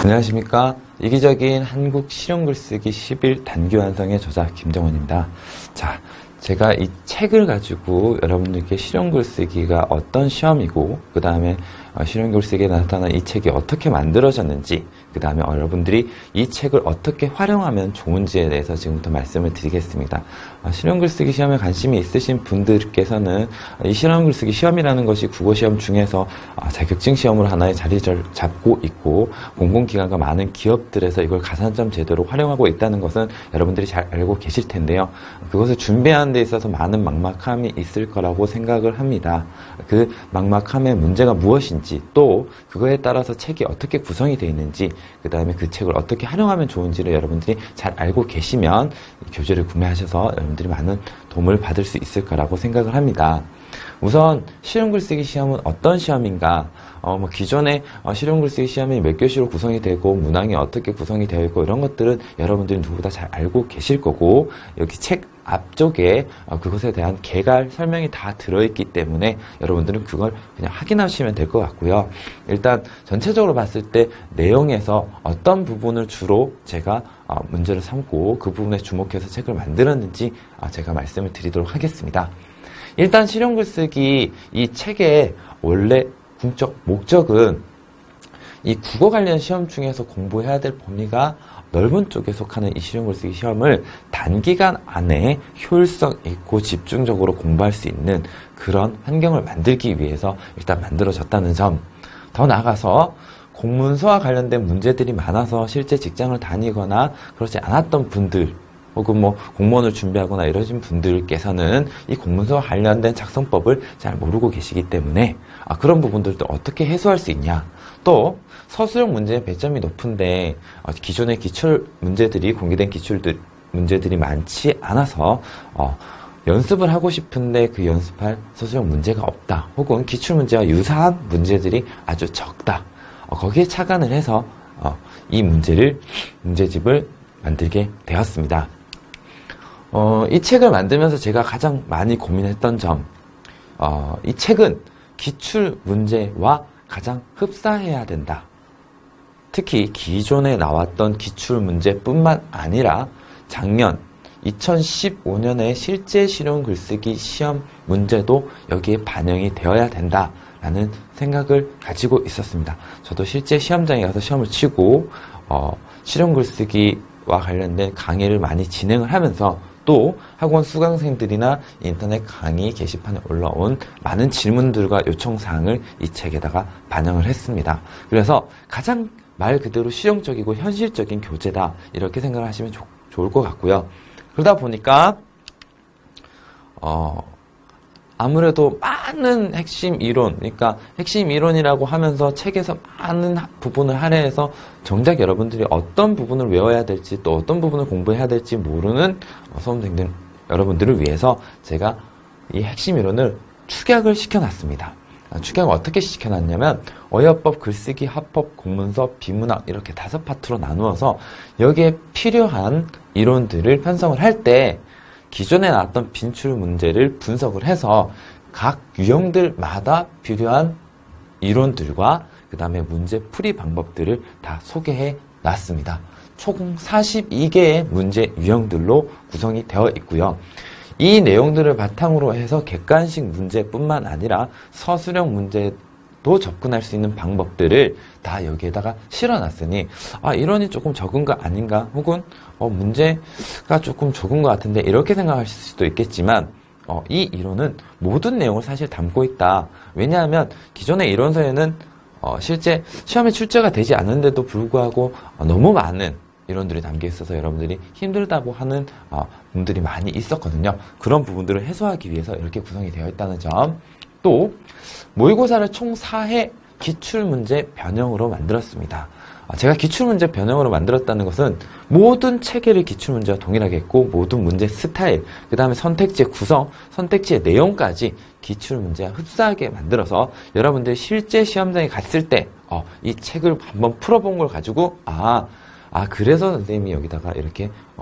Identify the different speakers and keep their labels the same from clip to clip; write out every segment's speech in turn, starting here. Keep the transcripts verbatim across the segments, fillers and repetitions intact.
Speaker 1: 안녕하십니까. 이기적인 한국 실용글쓰기 십 일 단기 완성의 저자 김정원입니다. 자, 제가 이 책을 가지고 여러분들께 실용글쓰기가 어떤 시험이고 그 다음에 실용글쓰기에 나타난 이 책이 어떻게 만들어졌는지 그 다음에 여러분들이 이 책을 어떻게 활용하면 좋은지에 대해서 지금부터 말씀을 드리겠습니다. 실용글쓰기 시험에 관심이 있으신 분들께서는 이 실용글쓰기 시험이라는 것이 국어시험 중에서 자격증 시험으로 하나의 자리를 잡고 있고 공공기관과 많은 기업들에서 이걸 가산점 제도로 활용하고 있다는 것은 여러분들이 잘 알고 계실 텐데요. 그것을 준비하는 데 있어서 많은 막막함이 있을 거라고 생각을 합니다. 그 막막함의 문제가 무엇인지 또 그거에 따라서 책이 어떻게 구성이 되어 있는지 그 다음에 그 책을 어떻게 활용하면 좋은지를 여러분들이 잘 알고 계시면 교재를 구매하셔서 여러분들이 많은 도움을 받을 수 있을 거라고 생각을 합니다. 우선 실용글쓰기 시험은 어떤 시험인가? 어, 뭐 기존의 어, 실용글쓰기 시험이 몇 교시로 구성이 되고 문항이 어떻게 구성이 되어 있고 이런 것들은 여러분들이 누구보다 잘 알고 계실 거고 여기 책 앞쪽에 어, 그것에 대한 개괄 설명이 다 들어있기 때문에 여러분들은 그걸 그냥 확인하시면 될 것 같고요. 일단 전체적으로 봤을 때 내용에서 어떤 부분을 주로 제가 어, 문제를 삼고 그 부분에 주목해서 책을 만들었는지 어, 제가 말씀을 드리도록 하겠습니다. 일단 실용글쓰기 이 책의 원래 궁적 목적은 이 국어 관련 시험 중에서 공부해야 될 범위가 넓은 쪽에 속하는 이 실용글쓰기 시험을 단기간 안에 효율성 있고 집중적으로 공부할 수 있는 그런 환경을 만들기 위해서 일단 만들어졌다는 점. 더 나아가서 공문서와 관련된 문제들이 많아서 실제 직장을 다니거나 그렇지 않았던 분들 혹은 뭐 공무원을 준비하거나 이러신 분들께서는 이 공문서와 관련된 작성법을 잘 모르고 계시기 때문에 아, 그런 부분들도 어떻게 해소할 수 있냐. 또 서술형 문제의 배점이 높은데 어, 기존의 기출 문제들이 공개된 기출들 문제들이 많지 않아서 어, 연습을 하고 싶은데 그 연습할 서술형 문제가 없다. 혹은 기출 문제와 유사한 문제들이 아주 적다. 어, 거기에 착안을 해서 어, 이 문제를 문제집을 만들게 되었습니다. 어, 이 책을 만들면서 제가 가장 많이 고민했던 점, 어, 이 책은 기출 문제와 가장 흡사해야 된다. 특히 기존에 나왔던 기출 문제뿐만 아니라 작년 이천십오 년에 실제 실용 글쓰기 시험 문제도 여기에 반영이 되어야 된다라는 생각을 가지고 있었습니다. 저도 실제 시험장에 가서 시험을 치고 어, 실용 글쓰기와 관련된 강의를 많이 진행을 하면서 또 학원 수강생들이나 인터넷 강의 게시판에 올라온 많은 질문들과 요청사항을 이 책에다가 반영을 했습니다. 그래서 가장 말 그대로 실용적이고 현실적인 교재다 이렇게 생각을 하시면 조, 좋을 것 같고요. 그러다 보니까 어, 아무래도 많은 핵심 이론, 그러니까 핵심 이론이라고 하면서 책에서 많은 부분을 할애해서 정작 여러분들이 어떤 부분을 외워야 될지 또 어떤 부분을 공부해야 될지 모르는 수험생들 여러분들을 위해서 제가 이 핵심 이론을 축약을 시켜놨습니다. 축약을 어떻게 시켜놨냐면 어여법, 글쓰기, 합법, 공문서, 비문학 이렇게 다섯 파트로 나누어서 여기에 필요한 이론들을 편성을 할 때 기존에 나왔던 빈출 문제를 분석을 해서 각 유형들마다 필요한 이론들과 그 다음에 문제 풀이 방법들을 다 소개해 놨습니다. 총 사십이 개의 문제 유형들로 구성이 되어 있고요. 이 내용들을 바탕으로 해서 객관식 문제뿐만 아니라 서술형 문제도 접근할 수 있는 방법들을 다 여기에다가 실어놨으니 아 이론이 조금 적은 거 아닌가 혹은 어, 문제가 조금 적은 것 같은데 이렇게 생각하실 수도 있겠지만 어, 이 이론은 모든 내용을 사실 담고 있다. 왜냐하면 기존의 이론서에는 어, 실제 시험에 출제가 되지 않는데도 불구하고 어, 너무 많은 이론들이 담겨 있어서 여러분들이 힘들다고 하는 어, 분들이 많이 있었거든요. 그런 부분들을 해소하기 위해서 이렇게 구성이 되어 있다는 점. 또 모의고사를 총 사 회 기출문제 변형으로 만들었습니다. 제가 기출문제 변형으로 만들었다는 것은 모든 체계를 기출문제와 동일하게 했고 모든 문제 스타일, 그 다음에 선택지의 구성, 선택지의 내용까지 기출문제와 흡사하게 만들어서 여러분들이 실제 시험장에 갔을 때 어, 이 책을 한번 풀어본 걸 가지고 아, 아 그래서 선생님이 여기다가 이렇게 어,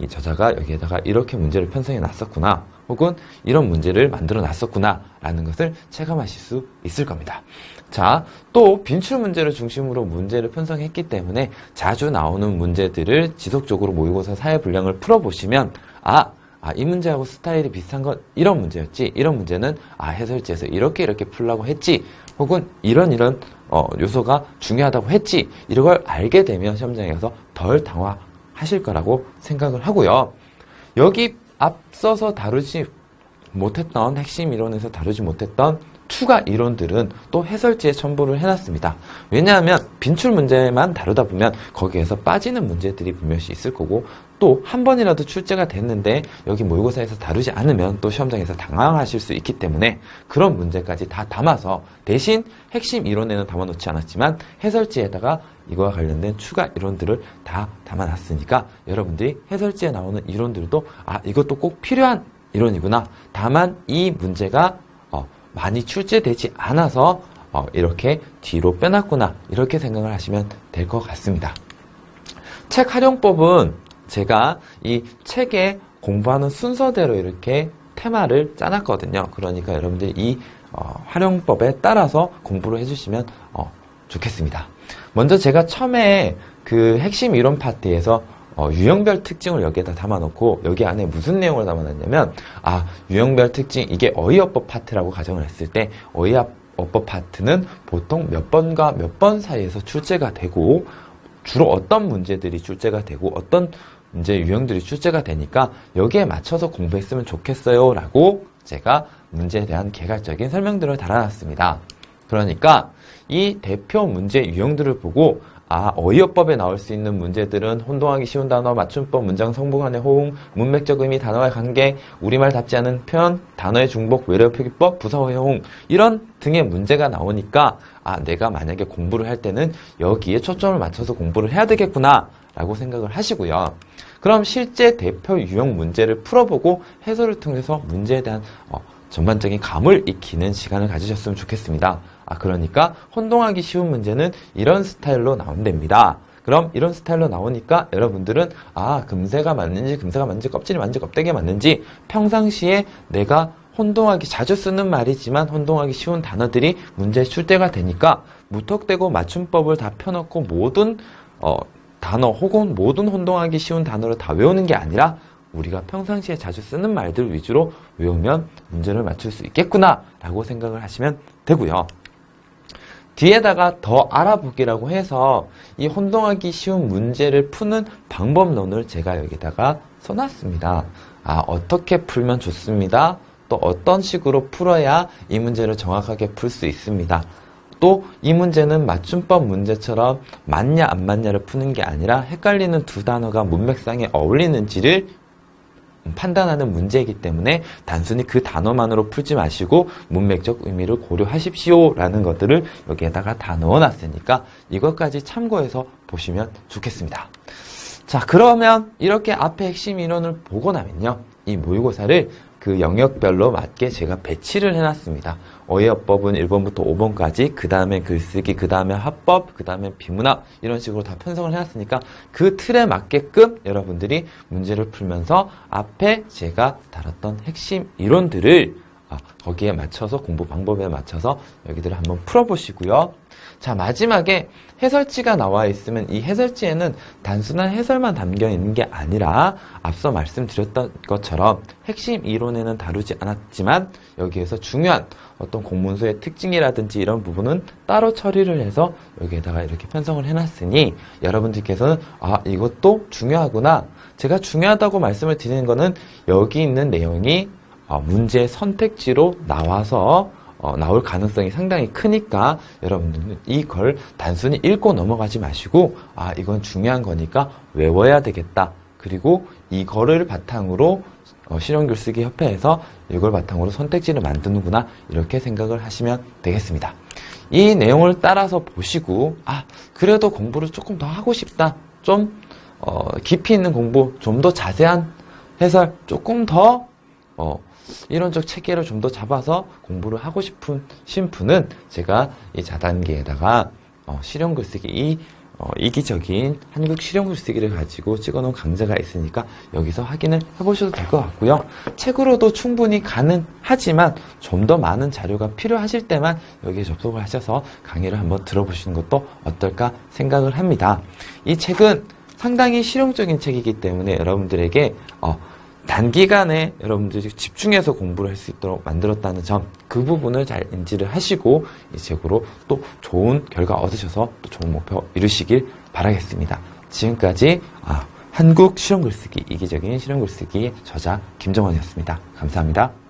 Speaker 1: 이 저자가 여기에다가 이렇게 문제를 편성해 놨었구나, 혹은 이런 문제를 만들어 놨었구나 라는 것을 체감하실 수 있을 겁니다. 자, 또 빈출 문제를 중심으로 문제를 편성했기 때문에 자주 나오는 문제들을 지속적으로 모의고사 사회 분량을 풀어보시면 아, 아, 이 문제하고 스타일이 비슷한 건 이런 문제였지, 이런 문제는 아, 해설지에서 이렇게 이렇게 풀라고 했지, 혹은 이런 이런 어, 요소가 중요하다고 했지, 이런 걸 알게 되면 시험장에 가서 덜 당황하실 거라고 생각을 하고요. 여기 앞서서 다루지 못했던 핵심 이론에서 다루지 못했던 추가 이론들은 또 해설지에 첨부를 해놨습니다. 왜냐하면 빈출 문제만 다루다 보면 거기에서 빠지는 문제들이 분명히 있을 거고, 또 한 번이라도 출제가 됐는데 여기 모의고사에서 다루지 않으면 또 시험장에서 당황하실 수 있기 때문에 그런 문제까지 다 담아서, 대신 핵심 이론에는 담아놓지 않았지만 해설지에다가 이거와 관련된 추가 이론들을 다 담아놨으니까 여러분들이 해설지에 나오는 이론들도 아, 이것도 꼭 필요한 이론이구나, 다만 이 문제가 어, 많이 출제되지 않아서 어, 이렇게 뒤로 빼놨구나, 이렇게 생각을 하시면 될 것 같습니다. 책 활용법은 제가 이 책에 공부하는 순서대로 이렇게 테마를 짜놨거든요. 그러니까 여러분들이 이 어, 활용법에 따라서 공부를 해주시면 어, 좋겠습니다. 먼저 제가 처음에 그 핵심 이론 파트에서 어, 유형별 특징을 여기에다 담아놓고 여기 안에 무슨 내용을 담아놨냐면, 아, 유형별 특징, 이게 어휘어법 파트라고 가정을 했을 때 어휘어법 파트는 보통 몇 번과 몇 번 사이에서 출제가 되고 주로 어떤 문제들이 출제가 되고 어떤 문제 유형들이 출제가 되니까 여기에 맞춰서 공부했으면 좋겠어요 라고 제가 문제에 대한 개괄적인 설명들을 달아놨습니다. 그러니까 이 대표 문제 유형들을 보고 아, 어휘어법에 나올 수 있는 문제들은 혼동하기 쉬운 단어, 맞춤법, 문장 성분 간의 호응, 문맥적 의미, 단어와의 관계, 우리말답지 않은 표현, 단어의 중복, 외래어 표기법, 부사어의 호응, 이런 등의 문제가 나오니까 아, 내가 만약에 공부를 할 때는 여기에 초점을 맞춰서 공부를 해야 되겠구나 라고 생각을 하시고요. 그럼 실제 대표 유형 문제를 풀어보고 해설을 통해서 문제에 대한 어, 전반적인 감을 익히는 시간을 가지셨으면 좋겠습니다. 아, 그러니까 혼동하기 쉬운 문제는 이런 스타일로 나온답니다. 그럼 이런 스타일로 나오니까 여러분들은 아, 금세가 맞는지 금세가 맞는지 껍질이 맞는지 껍데기가 맞는지, 평상시에 내가 혼동하기 자주 쓰는 말이지만 혼동하기 쉬운 단어들이 문제에 출제가 되니까 무턱대고 맞춤법을 다 펴놓고 모든 어, 단어 혹은 모든 혼동하기 쉬운 단어를 다 외우는 게 아니라 우리가 평상시에 자주 쓰는 말들 위주로 외우면 문제를 맞출 수 있겠구나 라고 생각을 하시면 되고요. 뒤에다가 더 알아보기라고 해서 이 혼동하기 쉬운 문제를 푸는 방법론을 제가 여기다가 써놨습니다. 아, 어떻게 풀면 좋습니다. 또 어떤 식으로 풀어야 이 문제를 정확하게 풀 수 있습니다. 또 이 문제는 맞춤법 문제처럼 맞냐 안 맞냐를 푸는 게 아니라 헷갈리는 두 단어가 문맥상에 어울리는지를 판단하는 문제이기 때문에 단순히 그 단어만으로 풀지 마시고 문맥적 의미를 고려하십시오 라는 것들을 여기에다가 다 넣어놨으니까 이것까지 참고해서 보시면 좋겠습니다. 자, 그러면 이렇게 앞에 핵심 인원을 보고 나면요, 이 모의고사를 그 영역별로 맞게 제가 배치를 해놨습니다. 어휘어법은 일 번부터 오 번까지, 그 다음에 글쓰기, 그 다음에 화법, 그 다음에 비문학, 이런 식으로 다 편성을 해놨으니까 그 틀에 맞게끔 여러분들이 문제를 풀면서 앞에 제가 다뤘던 핵심 이론들을 아, 거기에 맞춰서, 공부 방법에 맞춰서 여기들을 한번 풀어보시고요. 자, 마지막에 해설지가 나와 있으면 이 해설지에는 단순한 해설만 담겨 있는 게 아니라 앞서 말씀드렸던 것처럼 핵심 이론에는 다루지 않았지만 여기에서 중요한 어떤 공문서의 특징이라든지 이런 부분은 따로 처리를 해서 여기에다가 이렇게 편성을 해놨으니 여러분들께서는 아, 이것도 중요하구나. 제가 중요하다고 말씀을 드리는 거는 여기 있는 내용이 어, 문제 선택지로 나와서 어, 나올 가능성이 상당히 크니까 여러분들은 이걸 단순히 읽고 넘어가지 마시고 아, 이건 중요한 거니까 외워야 되겠다. 그리고 이거를 바탕으로 어, 실용글쓰기 협회에서 이걸 바탕으로 선택지를 만드는구나, 이렇게 생각을 하시면 되겠습니다. 이 내용을 따라서 보시고 아, 그래도 공부를 조금 더 하고 싶다. 좀 어, 깊이 있는 공부, 좀 더 자세한 해설, 조금 더 어, 이론적 체계를 좀 더 잡아서 공부를 하고 싶은 신분은 제가 이 자단기에다가 어, 실용글쓰기 이 어, 이기적인 한국 실용 글쓰기를 가지고 찍어놓은 강좌가 있으니까 여기서 확인을 해보셔도 될 것 같고요. 책으로도 충분히 가능하지만 좀 더 많은 자료가 필요하실 때만 여기에 접속을 하셔서 강의를 한번 들어보시는 것도 어떨까 생각을 합니다. 이 책은 상당히 실용적인 책이기 때문에 여러분들에게 어, 단기간에 여러분들이 집중해서 공부를 할 수 있도록 만들었다는 점, 그 부분을 잘 인지를 하시고 이 책으로 또 좋은 결과 얻으셔서 또 좋은 목표 이루시길 바라겠습니다. 지금까지 아, 한국 실용글쓰기, 이기적인 실용글쓰기 저자 김정원이었습니다. 감사합니다.